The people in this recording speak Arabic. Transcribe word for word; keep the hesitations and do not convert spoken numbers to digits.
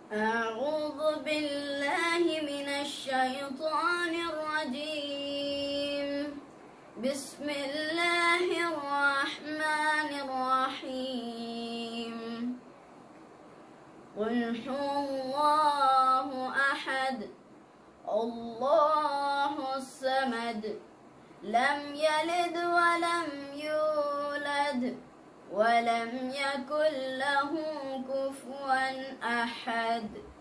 أعوذ بالله من الشيطان الرجيم. بسم الله الرحمن الرحيم. قل هو الله أحد الله الصمد لم يلد ولم يولد ولم يكن له كفوا أحد.